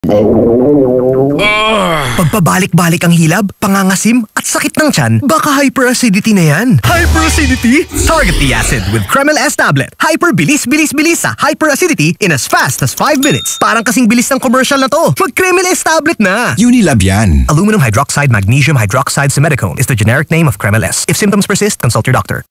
Pagpabalik-balik ang hilab, pangangasim at sakit ng tiyan, baka hyperacidity na yan. Hyperacidity? Target the acid with Kremil-S tablet. Hyper-bilis sa hyperacidity in as fast as 5 minutes. Parang kasing bilis ng commercial na to. Mag-Kremil-S tablet na. Unilab Yan. Aluminum Hydroxide Magnesium Hydroxide Simeticone is the generic name of Kremil-S. If symptoms persist, consult your doctor.